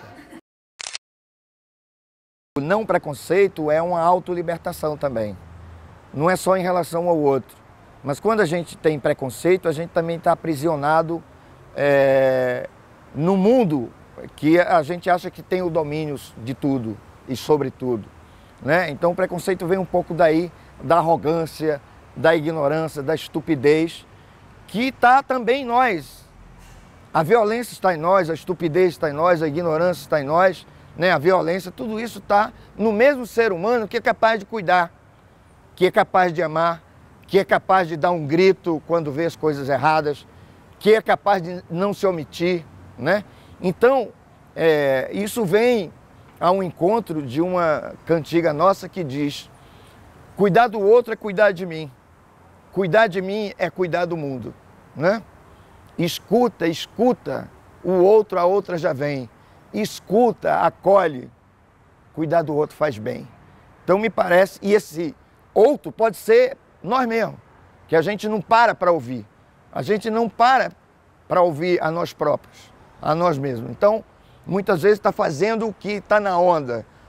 O não preconceito é uma autolibertação também. Não é só em relação ao outro. Mas quando a gente tem preconceito, a gente também está aprisionado é, no mundo que a gente acha que tem o domínio de tudo e sobre tudo. Né? Então o preconceito vem um pouco daí, da arrogância, da ignorância, da estupidez, que está também em nós. A violência está em nós, a estupidez está em nós, a ignorância está em nós, né? A violência, tudo isso está no mesmo ser humano que é capaz de cuidar, que é capaz de amar, que é capaz de dar um grito quando vê as coisas erradas, que é capaz de não se omitir, né? Então, é, isso vem a um encontro de uma cantiga nossa que diz: cuidar do outro é cuidar de mim, cuidar de mim é cuidar do mundo, né? Escuta, escuta, o outro, a outra já vem. Escuta, acolhe, cuidar do outro faz bem. Então me parece, e esse outro pode ser nós mesmos, que a gente não para para ouvir. A gente não para para ouvir a nós próprios, a nós mesmos. Então, muitas vezes está fazendo o que está na onda,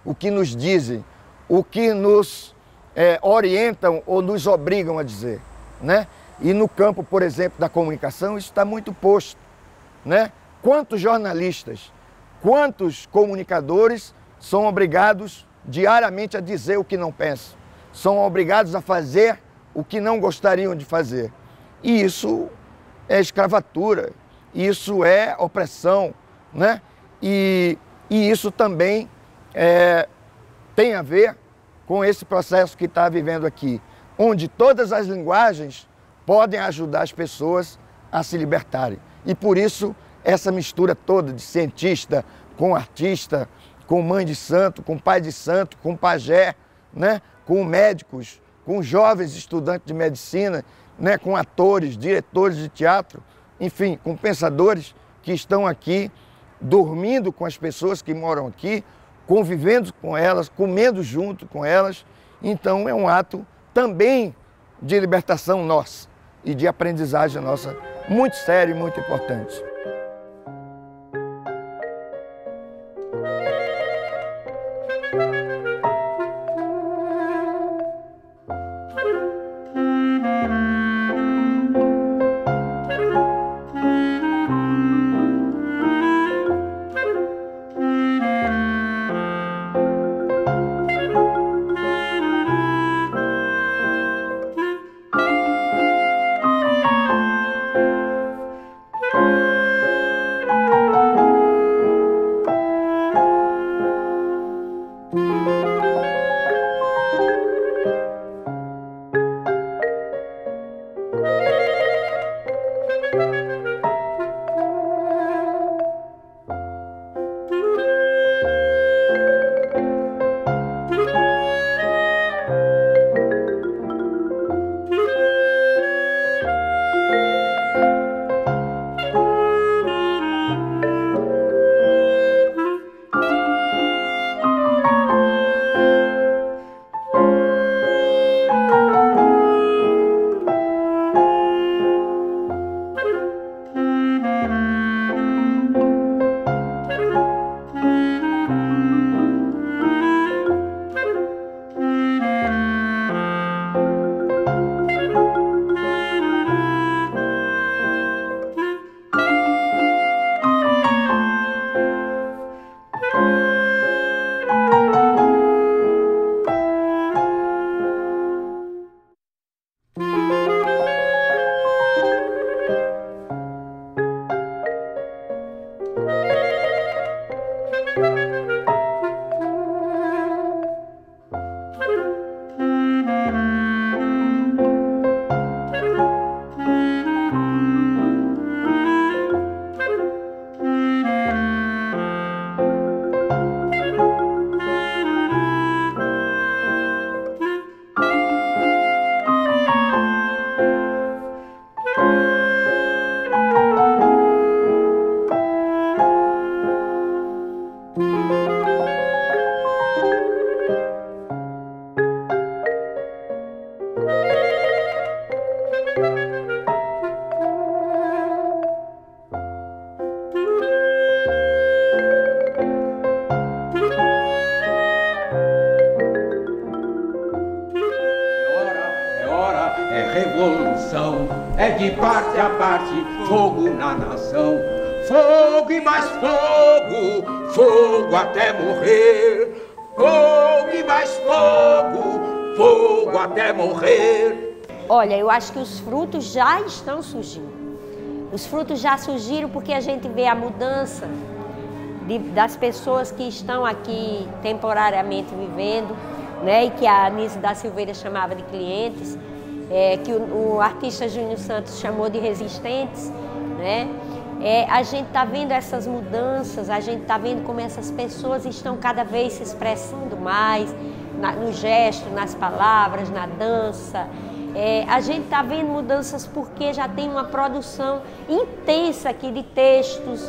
o que nos dizem, o que nos é, orientam ou nos obrigam a dizer, né? E no campo, por exemplo, da comunicação, isso está muito posto, né? Quantos jornalistas, quantos comunicadores são obrigados diariamente a dizer o que não pensam, são obrigados a fazer o que não gostariam de fazer. E isso é escravatura, isso é opressão, né? E, e isso também é, tem a ver com esse processo que está vivendo aqui, onde todas as linguagens podem ajudar as pessoas a se libertarem. E por isso, essa mistura toda de cientista com artista, com mãe de santo, com pai de santo, com pajé, né? Com médicos, com jovens estudantes de medicina, né? Com atores, diretores de teatro, enfim, com pensadores que estão aqui, dormindo com as pessoas que moram aqui, convivendo com elas, comendo junto com elas. Então é um ato também de libertação nossa e de aprendizagem nossa, muito sério e muito importante. É de parte a parte, fogo na nação. Fogo e mais fogo, fogo até morrer. Fogo e mais fogo, fogo até morrer. Olha, eu acho que os frutos já estão surgindo. Os frutos já surgiram porque a gente vê a mudança de, das pessoas que estão aqui temporariamente vivendo, né, e que a Anísio da Silveira chamava de clientes. É, que o, o artista Júnior Santos chamou de resistentes, né? É, a gente está vendo essas mudanças, a gente está vendo como essas pessoas estão cada vez se expressando mais na, no gesto, nas palavras, na dança. É, a gente está vendo mudanças porque já tem uma produção intensa aqui de textos,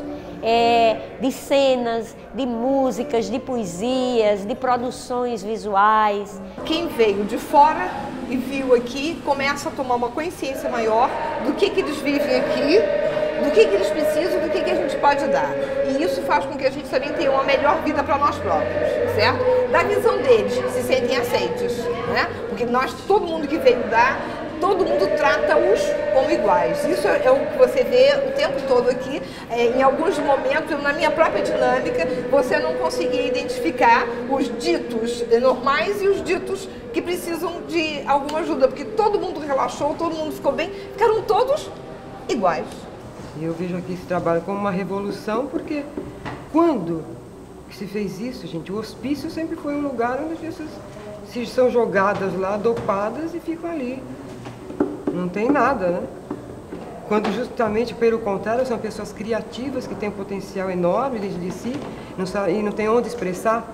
é, de cenas, de músicas, de poesias, de produções visuais. Quem veio de fora e viu aqui começa a tomar uma consciência maior do que, que eles vivem aqui, do que, que eles precisam, do que, que a gente pode dar. E isso faz com que a gente também tenha uma melhor vida para nós próprios, certo? Da visão deles, se sentem aceitos, né? Porque nós, todo mundo que veio dar, todo mundo trata-os como iguais. Isso é o que você vê o tempo todo aqui. É, em alguns momentos, na minha própria dinâmica, você não conseguia identificar os ditos normais e os ditos que precisam de alguma ajuda, porque todo mundo relaxou, todo mundo ficou bem, ficaram todos iguais. Eu vejo aqui esse trabalho como uma revolução, porque quando se fez isso, gente, o hospício sempre foi um lugar onde as pessoas se são jogadas lá, dopadas e ficam ali. Não tem nada, né? Quando justamente, pelo contrário, são pessoas criativas que têm um potencial enorme dentro de si não sabe, e não tem onde expressar.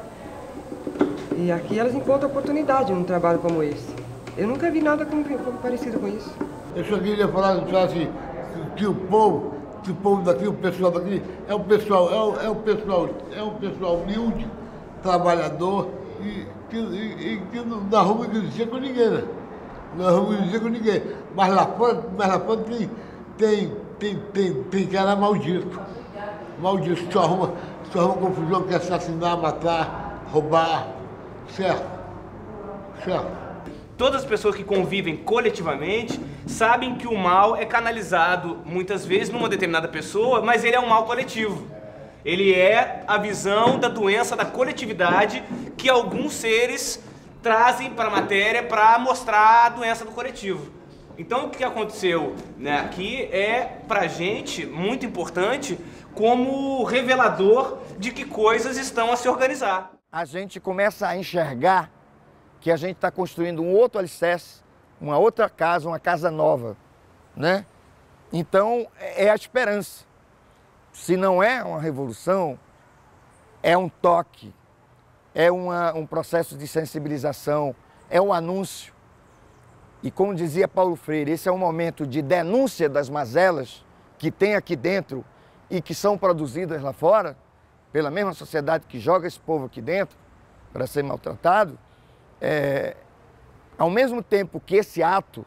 E aqui elas encontram oportunidade num trabalho como esse. Eu nunca vi nada como, como parecido com isso. Eu só queria falar assim, que o povo, que o povo daqui, o pessoal daqui, é o pessoal, é o, é o pessoal, é um pessoal humilde, trabalhador e que, e, e que não dá ruim de dizer com ninguém, né? Não dá ruim de dizer com ninguém. Mas lá fora, mas lá fora tem, tem, tem, tem, tem cara maldito. Maldito, só arruma, só arruma confusão, quer assassinar, matar, roubar, certo? Certo. Todas as pessoas que convivem coletivamente sabem que o mal é canalizado muitas vezes numa determinada pessoa, mas ele é um mal coletivo. Ele é a visão da doença da coletividade que alguns seres trazem para a matéria para mostrar a doença do coletivo. Então o que aconteceu, né, aqui é pra gente muito importante como revelador de que coisas estão a se organizar. A gente começa a enxergar que a gente está construindo um outro alicerce, uma outra casa, uma casa nova, né? Então, é a esperança. Se não é uma revolução, é um toque, é uma, um processo de sensibilização, é um anúncio. E como dizia Paulo Freire, esse é um momento de denúncia das mazelas que tem aqui dentro e que são produzidas lá fora, pela mesma sociedade que joga esse povo aqui dentro para ser maltratado. É, ao mesmo tempo que esse ato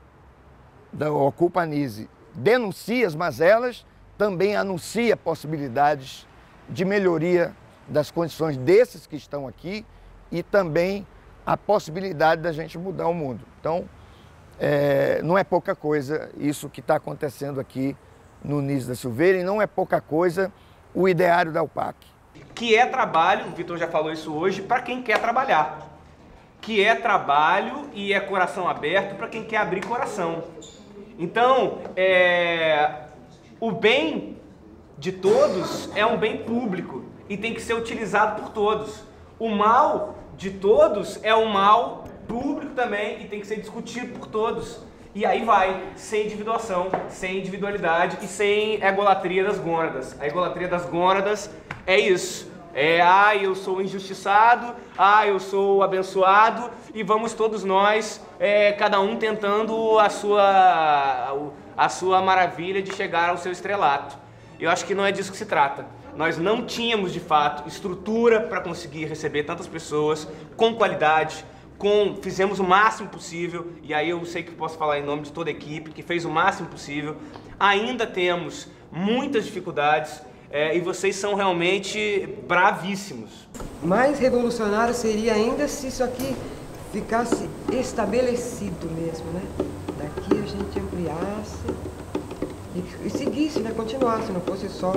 da Ocupa Anise denuncia as mazelas, também anuncia possibilidades de melhoria das condições desses que estão aqui e também a possibilidade da gente mudar o mundo. Então, é, não é pouca coisa isso que está acontecendo aqui no Nise da Silveira e não é pouca coisa o ideário da U P A C. Que é trabalho, o Vitor já falou isso hoje, para quem quer trabalhar. Que é trabalho e é coração aberto para quem quer abrir coração. Então, é, o bem de todos é um bem público e tem que ser utilizado por todos. O mal de todos é um mal público também e tem que ser discutido por todos. E aí vai, sem individuação, sem individualidade e sem egolatria das gônadas. A egolatria das gônadas é isso. É, ah, eu sou injustiçado, ah, eu sou abençoado, e vamos todos nós, é, cada um tentando a sua, a sua maravilha de chegar ao seu estrelato. Eu acho que não é disso que se trata. Nós não tínhamos, de fato, estrutura para conseguir receber tantas pessoas com qualidade, com, fizemos o máximo possível, e aí eu sei que posso falar em nome de toda a equipe, que fez o máximo possível. Ainda temos muitas dificuldades, É, e vocês são realmente bravíssimos. Mais revolucionário seria ainda se isso aqui ficasse estabelecido mesmo, né? Daqui a gente ampliasse e, e seguisse, né? Continuasse, não fosse só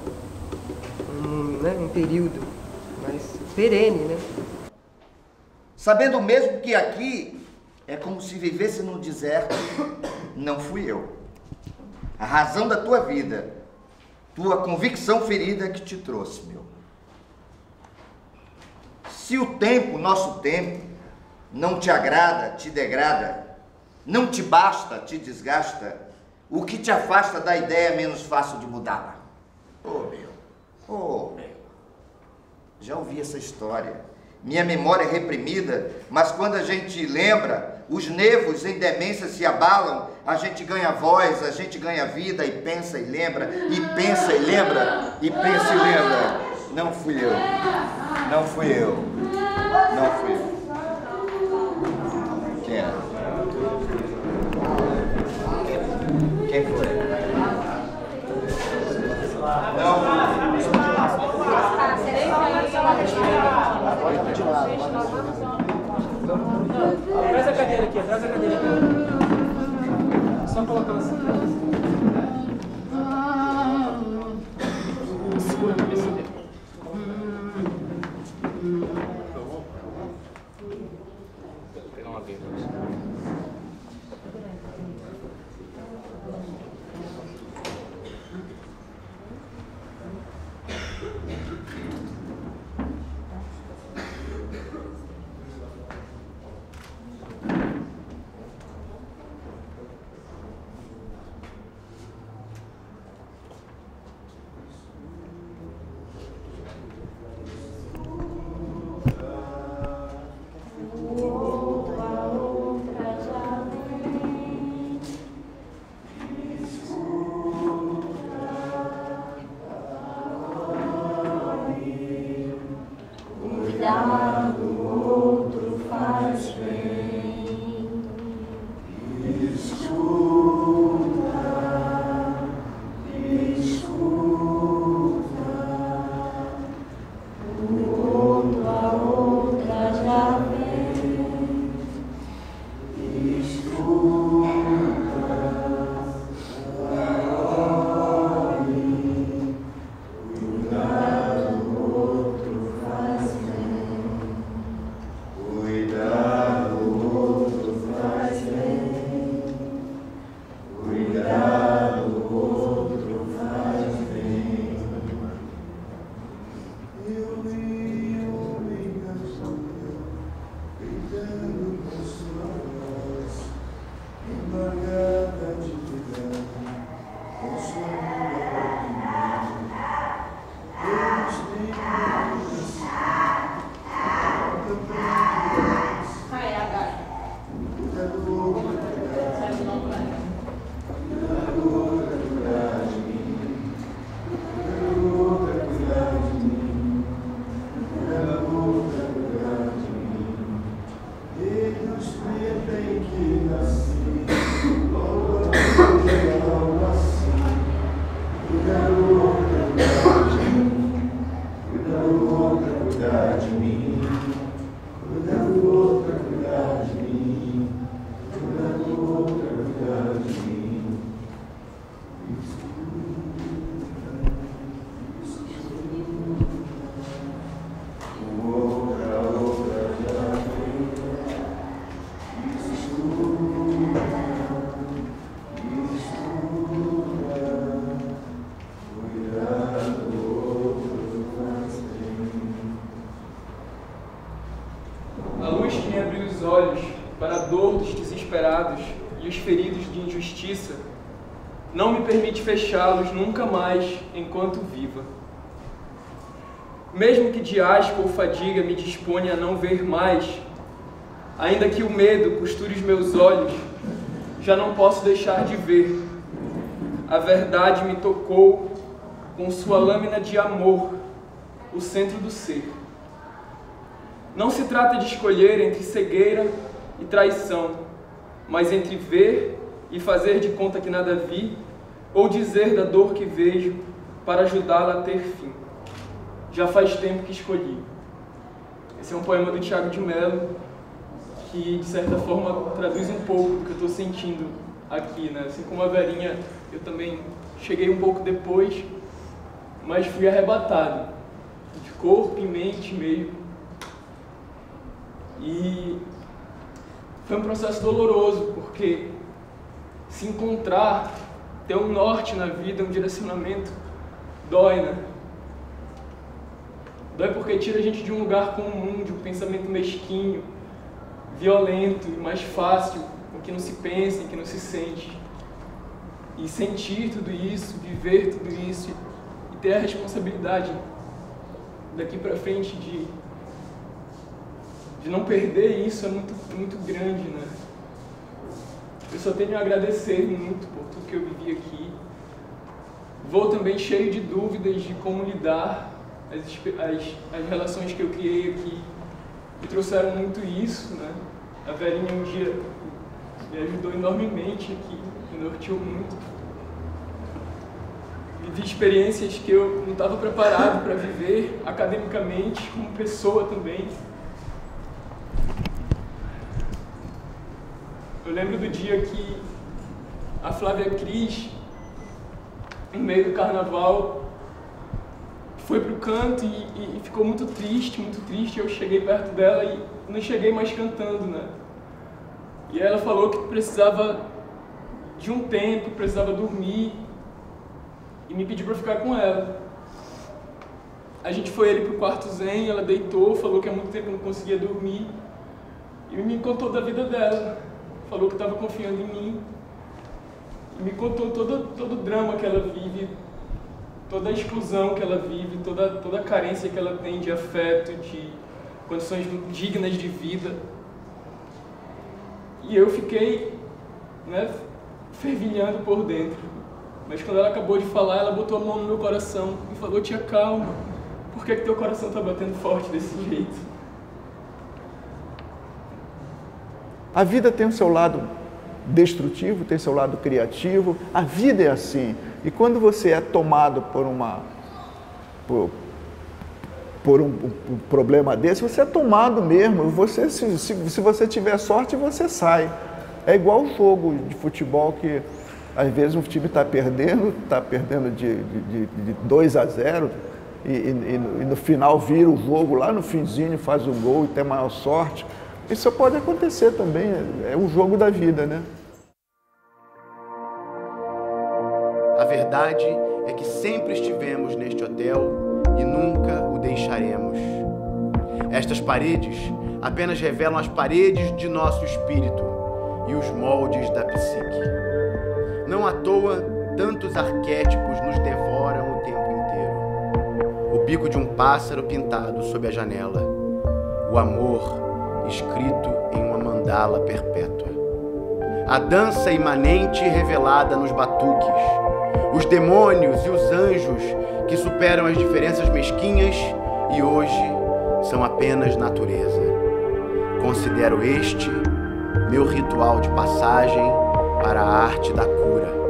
um, né? um período, mas perene, né? Sabendo mesmo que aqui é como se vivesse num deserto, não fui eu. A razão da tua vida, tua convicção ferida que te trouxe, meu. Se o tempo, nosso tempo, não te agrada, te degrada, não te basta, te desgasta, o que te afasta da ideia é menos fácil de mudá-la. Oh, meu, oh, meu. Já ouvi essa história. Minha memória é reprimida, mas quando a gente lembra, os nervos em demência se abalam, a gente ganha voz, a gente ganha vida e pensa e lembra, e pensa e lembra, e pensa e lembra. Não fui eu, não fui eu, não fui eu. Quem é? Quem foi? Não Traz a cadeira aqui. Só colocar assim. Segura a cabeça dele. Vou pegar uma vez. Não me permite fechá-los nunca mais enquanto viva. Mesmo que de asco ou fadiga me disponha a não ver mais, ainda que o medo costure os meus olhos, já não posso deixar de ver. A verdade me tocou com sua lâmina de amor, o centro do ser. Não se trata de escolher entre cegueira e traição, mas entre ver e fazer de conta que nada vi, ou dizer da dor que vejo para ajudá-la a ter fim. Já faz tempo que escolhi. Esse é um poema do Tiago de Mello, que de certa forma traduz um pouco do que eu estou sentindo aqui, né? Assim como a Verinha, eu também cheguei um pouco depois, mas fui arrebatado, de corpo e mente mesmo. E foi um processo doloroso, porque se encontrar, ter um norte na vida, um direcionamento, dói, né? Dói porque tira a gente de um lugar comum, de um pensamento mesquinho, violento e mais fácil, em que não se pensa, em que não se sente. E sentir tudo isso, viver tudo isso e ter a responsabilidade daqui pra frente de, de não perder isso é muito, muito grande, né? Eu só tenho a agradecer muito por tudo que eu vivi aqui. Vou também cheio de dúvidas de como lidar. As, as, as relações que eu criei aqui me trouxeram muito isso, né? A Verinha um dia me ajudou enormemente aqui, me norteou muito. Vivi experiências que eu não estava preparado para viver, academicamente, como pessoa também. Eu lembro do dia que a Flávia Cris, no meio do carnaval, foi pro canto e, e ficou muito triste, muito triste. Eu cheguei perto dela e não cheguei mais cantando, né? E ela falou que precisava de um tempo, precisava dormir e me pediu para ficar com ela. A gente foi ele pro quarto zen, ela deitou, falou que há muito tempo não conseguia dormir e me contou da vida dela. Falou que estava confiando em mim e me contou todo, todo o drama que ela vive, toda a exclusão que ela vive, toda, toda a carência que ela tem de afeto, de condições dignas de vida. E eu fiquei, né, fervilhando por dentro. Mas quando ela acabou de falar, ela botou a mão no meu coração e falou: tia, calma, por que que teu coração está batendo forte desse jeito? A vida tem o seu lado destrutivo, tem seu lado criativo. A vida é assim. E quando você é tomado por uma por, por um, um problema desse, você é tomado mesmo. Você, se, se, se você tiver sorte, você sai. É igual o jogo de futebol que às vezes o time está perdendo, está perdendo de, de, de dois a zero e, e, e no final vira o jogo, lá no finzinho faz o gol e tem maior sorte. Isso pode acontecer também, é o jogo da vida, né? A verdade é que sempre estivemos neste hotel e nunca o deixaremos. Estas paredes apenas revelam as paredes de nosso espírito e os moldes da psique. Não à toa, tantos arquétipos nos devoram o tempo inteiro. O bico de um pássaro pintado sob a janela. O amor escrito em uma mandala perpétua. A dança imanente revelada nos batuques. Os demônios e os anjos que superam as diferenças mesquinhas e hoje são apenas natureza. Considero este meu ritual de passagem para a arte da cura.